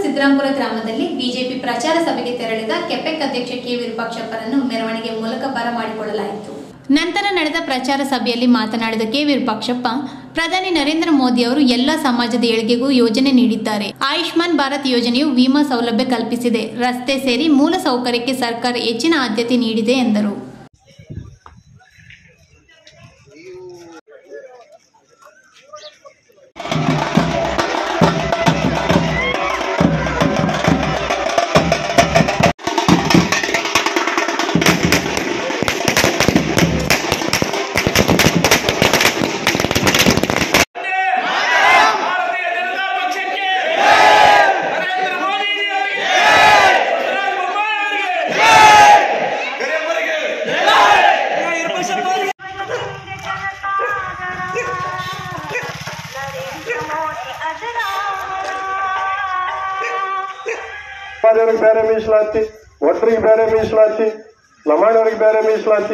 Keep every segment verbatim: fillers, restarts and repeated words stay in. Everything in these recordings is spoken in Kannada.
ಸಿದ್ದರಾಮಪುರ ಗ್ರಾಮದಲ್ಲಿ ಬಿಜೆಪಿ ಪ್ರಚಾರ ಸಭೆಗೆ ತೆರಳಿದ ಕೆಪೆಕ್ ಅಧ್ಯಕ್ಷ ಕೆ ವಿರೂಪಾಕ್ಷಪ್ಪರನ್ನು ಮೆರವಣಿಗೆ ಮೂಲಕ ಬರಮಾಡಿಕೊಳ್ಳಲಾಯಿತು. ನಂತರ ನಡೆದ ಪ್ರಚಾರ ಸಭೆಯಲ್ಲಿ ಮಾತನಾಡಿದ ಕೆ ವಿರೂಪಾಕ್ಷಪ್ಪ, ಪ್ರಧಾನಿ ನರೇಂದ್ರ ಮೋದಿ ಅವರು ಎಲ್ಲ ಸಮಾಜದ ಏಳಿಗೆಗೂ ಯೋಜನೆ ನೀಡಿದ್ದಾರೆ. ಆಯುಷ್ಮಾನ್ ಭಾರತ್ ಯೋಜನೆಯು ವಿಮಾ ಸೌಲಭ್ಯ ಕಲ್ಪಿಸಿದೆ. ರಸ್ತೆ ಸೇರಿ ಮೂಲ ಸೌಕರ್ಯಕ್ಕೆ ಸರ್ಕಾರ ಹೆಚ್ಚಿನ ಆದ್ಯತೆ ನೀಡಿದೆ ಎಂದರು. ಬೇರೆ ಮೀಸಲಾತಿ, ಒಟ್ಟರಿಗೆ ಬೇರೆ ಮೀಸಲಾತಿ, ಲಮಾಣಿಯವರಿಗೆ ಬೇರೆ ಮೀಸಲಾತಿ.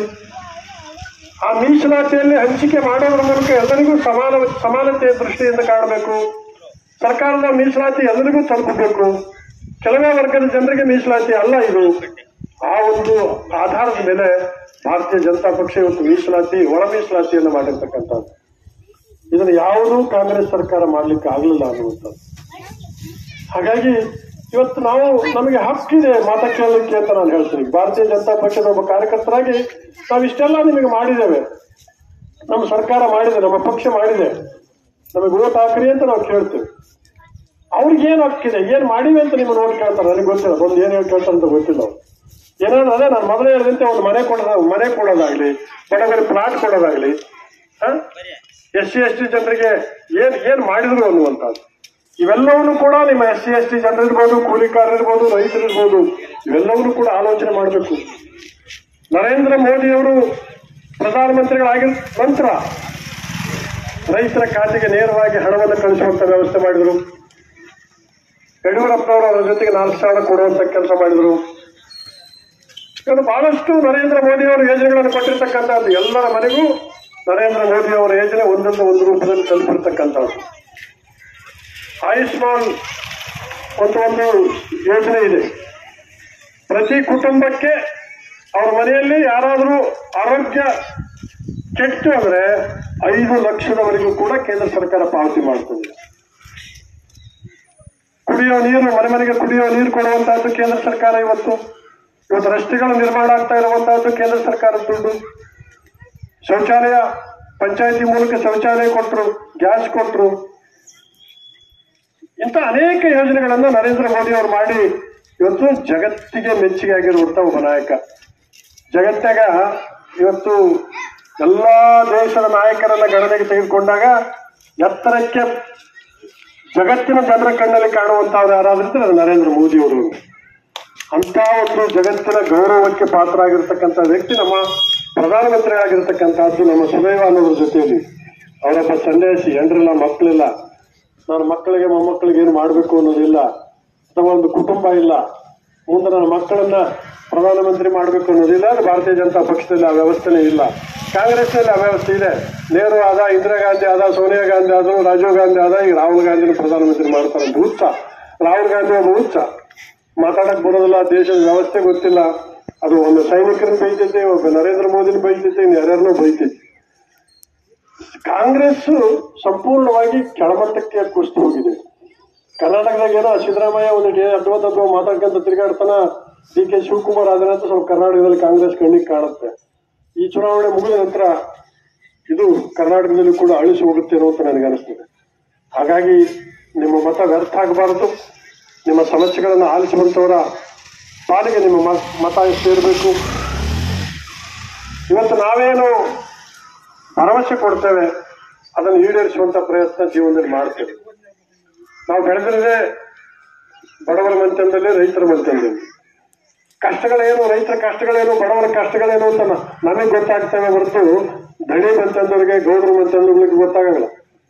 ಆ ಮೀಸಲಾತಿಯಲ್ಲಿ ಹಂಚಿಕೆ ಮಾಡೋದ್ರ ಮೂಲಕ ಎಲ್ಲರಿಗೂ ಸಮಾನ ಸಮಾನತೆಯ ದೃಷ್ಟಿಯಿಂದ ಕಾಣಬೇಕು. ಸರ್ಕಾರದ ಮೀಸಲಾತಿ ಎಲ್ಲರಿಗೂ ತಲುಪಬೇಕು. ಕೆಲವೇ ವರ್ಗದ ಜನರಿಗೆ ಮೀಸಲಾತಿ ಅಲ್ಲ ಇದು. ಆ ಒಂದು ಆಧಾರದ ಮೇಲೆ ಭಾರತೀಯ ಜನತಾ ಪಕ್ಷ ಇವತ್ತು ಮೀಸಲಾತಿ, ಒಳ ಮೀಸಲಾತಿಯನ್ನು ಮಾಡಿರ್ತಕ್ಕಂಥದ್ದು. ಇದನ್ನು ಯಾವುದೂ ಕಾಂಗ್ರೆಸ್ ಸರ್ಕಾರ ಮಾಡ್ಲಿಕ್ಕೆ ಆಗಲಿಲ್ಲ ಅನ್ನುವಂಥದ್ದು. ಹಾಗಾಗಿ ಇವತ್ತು ನಾವು ನಮಗೆ ಹಕ್ಕಿದೆ ಮಾತಾ ಕೇಳಲಿಕ್ಕೆ ಅಂತ ನಾನು ಹೇಳ್ತೀನಿ. ಭಾರತೀಯ ಜನತಾ ಪಕ್ಷದ ಒಬ್ಬ ಕಾರ್ಯಕರ್ತರಾಗಿ ನಾವು ಇಷ್ಟೆಲ್ಲ ನಿಮಗೆ ಮಾಡಿದ್ದೇವೆ, ನಮ್ಮ ಸರ್ಕಾರ ಮಾಡಿದೆ, ನಮ್ಮ ಪಕ್ಷ ಮಾಡಿದೆ, ನಮಗೆ ಓಟ್ ಹಾಕ್ರಿ ಅಂತ ನಾವು ಕೇಳ್ತೇವೆ. ಅವ್ರಿಗೇನು ಹಕ್ಕಿದೆ, ಏನ್ ಮಾಡಿವೆ ಅಂತ ನಿಮ್ಮ ನೋಡಿ ಕೇಳ್ತಾರೆ. ನನಗೆ ಗೊತ್ತಿಲ್ಲ, ಒಂದು ಏನ್ ಹೇಳಿ ಕೇಳ್ತಾರೆ ಅಂತ ಗೊತ್ತಿಲ್ಲ. ಅವ್ರು ಏನಾದ್ರು ಅದೇ ನಾನು ಮೊದಲೇ ಹೇಳಿದಂತೆ ಒಂದು ಮನೆ ಕೊಡೋದ ಮನೆ ಕೊಡೋದಾಗ್ಲಿ, ಬಡವರಿಗೆ ಪ್ಲಾಟ್ ಕೊಡೋದಾಗ್ಲಿ, ಎಸ್ ಸಿ ಎಸ್ ಟಿ ಜನರಿಗೆ ಏನ್ ಏನ್ ಮಾಡಿದ್ರು ಅನ್ನುವಂಥದ್ದು. ಇವೆಲ್ಲವನ್ನೂ ಕೂಡ ನಿಮ್ಮ ಎಸ್ ಸಿ ಎಸ್ ಟಿ ಜನರಿರ್ಬೋದು, ಕೂಲಿಕಾರರಿರ್ಬೋದು, ರೈತರಿರ್ಬೋದು, ಇವೆಲ್ಲವನ್ನೂ ಕೂಡ ಆಲೋಚನೆ ಮಾಡಬೇಕು. ನರೇಂದ್ರ ಮೋದಿಯವರು ಪ್ರಧಾನಮಂತ್ರಿಗಳಾಗಿದ ನಂತರ ರೈತರ ಖಾತೆಗೆ ನೇರವಾಗಿ ಹಣವನ್ನು ಕಳಿಸುವಂತ ವ್ಯವಸ್ಥೆ ಮಾಡಿದರು. ಯಡಿಯೂರಪ್ಪನವರು ಅವರ ಜೊತೆಗೆ ನಾಲ್ಕು ಸಾವಿರ ಕೊಡುವಂತ ಕೆಲಸ ಮಾಡಿದರು. ಇವರು ಬಹಳಷ್ಟು ನರೇಂದ್ರ ಮೋದಿಯವರು ಯೋಜನೆಗಳನ್ನು ಕೊಟ್ಟಿರ್ತಕ್ಕಂಥದ್ದು. ಎಲ್ಲರ ಮನೆಗೂ ನರೇಂದ್ರ ಮೋದಿ ಅವರ ಯೋಜನೆ ಒಂದೊಂದು ಒಂದು ರೂಪದಲ್ಲಿ ತಲುಪಿರ್ತಕ್ಕಂಥದ್ದು. ಆಯುಷ್ಮಾನ್ ಅಂತ ಒಂದು ಯೋಜನೆ ಇದೆ. ಪ್ರತಿ ಕುಟುಂಬಕ್ಕೆ ಅವ್ರ ಮನೆಯಲ್ಲಿ ಯಾರಾದರೂ ಆರೋಗ್ಯ ಕೆಟ್ಟು ಅಂದ್ರೆ ಐದು ಲಕ್ಷದವರೆಗೂ ಕೂಡ ಕೇಂದ್ರ ಸರ್ಕಾರ ಪಾವತಿ ಮಾಡ್ತದೆ. ಕುಡಿಯೋ ನೀರು, ಮನೆ ಮನೆಗೆ ಕುಡಿಯೋ ನೀರು ಕೊಡುವಂತಹದ್ದು ಕೇಂದ್ರ ಸರ್ಕಾರ. ಇವತ್ತು ಇವತ್ತು ರಸ್ತೆಗಳು ನಿರ್ಮಾಣ ಆಗ್ತಾ ಇರುವಂತಹದ್ದು ಕೇಂದ್ರ ಸರ್ಕಾರದ ದುಡ್ಡು. ಶೌಚಾಲಯ ಪಂಚಾಯತಿ ಮೂಲಕ ಶೌಚಾಲಯ ಕೊಟ್ಟರು, ಗ್ಯಾಸ್ ಕೊಟ್ಟರು. ಇಂಥ ಅನೇಕ ಯೋಜನೆಗಳನ್ನ ನರೇಂದ್ರ ಮೋದಿ ಅವರು ಮಾಡಿ ಇವತ್ತು ಜಗತ್ತಿಗೆ ಮೆಚ್ಚುಗೆ ಆಗಿರುವಂತ ಒಬ್ಬ ನಾಯಕ. ಜಗತ್ತಾಗ ಇವತ್ತು ಎಲ್ಲಾ ದೇಶದ ನಾಯಕರನ್ನ ಗಣನೆಗೆ ತೆಗೆದುಕೊಂಡಾಗ ಎತ್ತರಕ್ಕೆ ಜಗತ್ತಿನ ಜನರ ಕಣ್ಣಲ್ಲಿ ಕಾಣುವಂತವ್ರು ಯಾರಾದ್ರೂ ಅದು ನರೇಂದ್ರ ಮೋದಿ ಅವರು. ಅಂತ ಒಂದು ಜಗತ್ತಿನ ಗೌರವಕ್ಕೆ ಪಾತ್ರ ಆಗಿರ್ತಕ್ಕಂಥ ವ್ಯಕ್ತಿ ನಮ್ಮ ಪ್ರಧಾನಮಂತ್ರಿ ಆಗಿರ್ತಕ್ಕಂಥದ್ದು ನಮ್ಮ ಸುದೈವ ಅನ್ನೋದ್ರ ಜೊತೆಯಲ್ಲಿ. ಅವರೊಬ್ಬ ಸನ್ಯಾಸಿ, ಹೆಂಡ್ರಿಲ್ಲ, ಮಕ್ಕಳಿಲ್ಲ, ನಾನು ಮಕ್ಕಳಿಗೆ ಮೊಮ್ಮಕ್ಕಳಿಗೆ ಏನು ಮಾಡಬೇಕು ಅನ್ನೋದಿಲ್ಲ, ಅಥವಾ ಒಂದು ಕುಟುಂಬ ಇಲ್ಲ, ಮುಂದೆ ನನ್ನ ಮಕ್ಕಳನ್ನ ಪ್ರಧಾನಮಂತ್ರಿ ಮಾಡಬೇಕು ಅನ್ನೋದಿಲ್ಲ. ಅದು ಭಾರತೀಯ ಜನತಾ ಪಕ್ಷದಲ್ಲಿ ಆ ವ್ಯವಸ್ಥೆನೇ ಇಲ್ಲ. ಕಾಂಗ್ರೆಸ್ನಲ್ಲಿ ಆ ವ್ಯವಸ್ಥೆ ಇದೆ. ನೆಹರು ಆದ, ಇಂದಿರಾ ಗಾಂಧಿ ಆದ, ಸೋನಿಯಾ ಗಾಂಧಿ ಆದ, ರಾಜೀವ್ ಗಾಂಧಿ ಆದ, ಈಗ ರಾಹುಲ್ ಗಾಂಧಿನ ಪ್ರಧಾನಮಂತ್ರಿ ಮಾಡ್ತಾರೆ ಅಂತ ಹುಚ್ಚ. ರಾಹುಲ್ ಗಾಂಧಿ ಒಬ್ಬ ಹುಚ್ಚ, ಮಾತಾಡಕ್ ಬರೋದಿಲ್ಲ, ದೇಶದ ವ್ಯವಸ್ಥೆ ಗೊತ್ತಿಲ್ಲ. ಅದು ಒಂದು ಸೈನಿಕರನ್ನ ಬೈತೈತೆ, ಒಬ್ಬ ನರೇಂದ್ರ ಮೋದಿನ ಬೈತೈತೆ, ಇನ್ನು ಯಾರ್ಯಾರನ್ನೂ ಬೈತೈತೆ. ಕಾಂಗ್ರೆಸ್ ಸಂಪೂರ್ಣವಾಗಿ ಕೆಳಮಟ್ಟಕ್ಕೆ ಕುಸಿದು ಹೋಗಿದೆ. ಕರ್ನಾಟಕದಾಗ ಏನೋ ಸಿದ್ದರಾಮಯ್ಯ ಒಂದು ಅಡ್ವತ್ತದ್ವ ಮಾತಾಡ್ಕೊಂತ ತಿರುಗಾಡ್ತಾನ, ಡಿ ಕೆ ಶಿವಕುಮಾರ್ ಆದ ನಂತರ ಸ್ವಲ್ಪ ಕರ್ನಾಟಕದಲ್ಲಿ ಕಾಂಗ್ರೆಸ್ ಕಣ್ಣಿಗೆ ಕಾಣುತ್ತೆ. ಈ ಚುನಾವಣೆ ಮುಗಿದ ನಂತರ ಇದು ಕರ್ನಾಟಕದಲ್ಲಿ ಕೂಡ ಅಳಿಸಿ ಹೋಗುತ್ತೇನೋ ಅಂತ ನನಗೆ ಅನಿಸ್ತದೆ. ಹಾಗಾಗಿ ನಿಮ್ಮ ಮತ ವ್ಯರ್ಥ ಆಗಬಾರದು. ನಿಮ್ಮ ಸಮಸ್ಯೆಗಳನ್ನು ಆಲಿಸುವಂತವರ ಪಾಲಿಗೆ ನಿಮ್ಮ ಮತ ಸೇರಬೇಕು. ಇವತ್ತು ನಾವೇನು ಭರವಸೆ ಕೊಡ್ತೇವೆ ಅದನ್ನು ಈಡೇರಿಸುವಂತ ಪ್ರಯತ್ನ ಜೀವನದಲ್ಲಿ ಮಾಡ್ತೇವೆ. ನಾವು ಬೆಳೆದಿರದೆ ಬಡವರ ಮಂತ್ಯದಲ್ಲಿ, ರೈತರ ಮಂತ್ಯದಲ್ಲಿ. ಕಷ್ಟಗಳೇನು, ರೈತರ ಕಷ್ಟಗಳೇನು, ಬಡವರ ಕಷ್ಟಗಳೇನು ಅಂತ ನಮಗೆ ಗೊತ್ತಾಗ್ತವೆ ಹೊರತು ದಣಿ ಮಂತ್ಯದವರಿಗೆ, ಗೌಡರ ಮಂತ್ಯದವರಿಗೆ ಗೊತ್ತಾಗಲ್ಲ.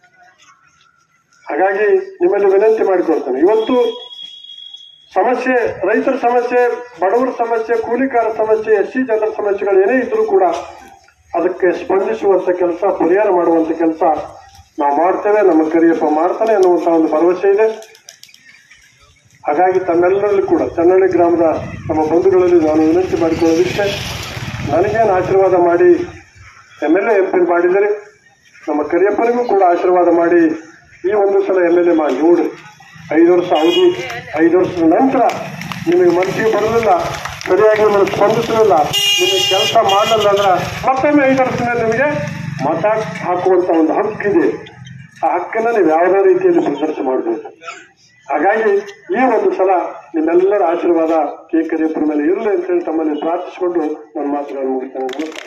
ಹಾಗಾಗಿ ನಿಮ್ಮಲ್ಲಿ ವಿನಂತಿ ಮಾಡಿಕೊಳ್ತೇನೆ. ಇವತ್ತು ಸಮಸ್ಯೆ, ರೈತರ ಸಮಸ್ಯೆ, ಬಡವರ ಸಮಸ್ಯೆ, ಕೂಲಿಕಾರ ಸಮಸ್ಯೆ, ಎಸ್ ಸಿ ಜನರ ಸಮಸ್ಯೆಗಳು ಏನೇ ಇದ್ರೂ ಕೂಡ ಅದಕ್ಕೆ ಸ್ಪಂದಿಸುವಂತ ಕೆಲಸ, ಪರಿಹಾರ ಮಾಡುವಂತ ಕೆಲಸ ನಾವು ಮಾಡ್ತೇವೆ. ನಮ್ಮ ಕರಿಯಪ್ಪ ಮಾಡ್ತಾನೆ ಅನ್ನುವಂತ ಒಂದು ಭರವಸೆ ಇದೆ. ಹಾಗಾಗಿ ತಮ್ಮೆಲ್ಲರಲ್ಲೂ ಕೂಡ ಚನ್ನಹಳ್ಳಿ ಗ್ರಾಮದ ನಮ್ಮ ಬಂಧುಗಳಲ್ಲಿ ನಾನು ವಿನಂತಿ ಮಾಡಿಕೊಳ್ಳೋದಿಷ್ಟೇ, ನನಗೇನು ಆಶೀರ್ವಾದ ಮಾಡಿ M L A M P ಮಾಡಿದರೆ ನಮ್ಮ ಕರಿಯಪ್ಪನಿಗೂ ಕೂಡ ಆಶೀರ್ವಾದ ಮಾಡಿ ಈ ಒಂದು ಸಲ ಎಮ್ ಎಲ್ ಎ ಮಾಡಿ ನೋಡಿ. ಐದು ವರ್ಷ ಅವಧಿ, ಐದು ವರ್ಷದ ನಂತರ ನಿಮಗೆ ಮನಸ್ಸಿಗೆ ಬರಲಿಲ್ಲ, ಸರಿಯಾಗಿ ನಿಮಗೆ ಸ್ಪಂದಿಸಲಿಲ್ಲ, ನಿಮಗೆ ಕೆಲಸ ಮಾಡಲಿಲ್ಲ ಅಂದ್ರೆ ಮತ್ತೊಮ್ಮೆ ಐದು ವರ್ಷದಲ್ಲಿ ನಿಮಗೆ ಮತ ಹಾಕುವಂಥ ಒಂದು ಹಕ್ಕಿದೆ. ಆ ಹಕ್ಕನ್ನು ನೀವು ಯಾವುದೇ ರೀತಿಯಲ್ಲಿ ಪ್ರದರ್ಶನ ಮಾಡಬೇಕು. ಹಾಗಾಗಿ ಈ ಒಂದು ಸಲ ನಿಮ್ಮೆಲ್ಲರ ಆಶೀರ್ವಾದ ಕೆ ಕರಿಯಪ್ಪನ ಮೇಲೆ ಇರಲಿ ಅಂತೇಳಿ ತಮ್ಮಲ್ಲಿ ಪ್ರಾರ್ಥಿಸಿಕೊಂಡು ನನ್ನ ಮಾತುಗಳನ್ನು ಮುಗಿಸ್ತೇನೆ.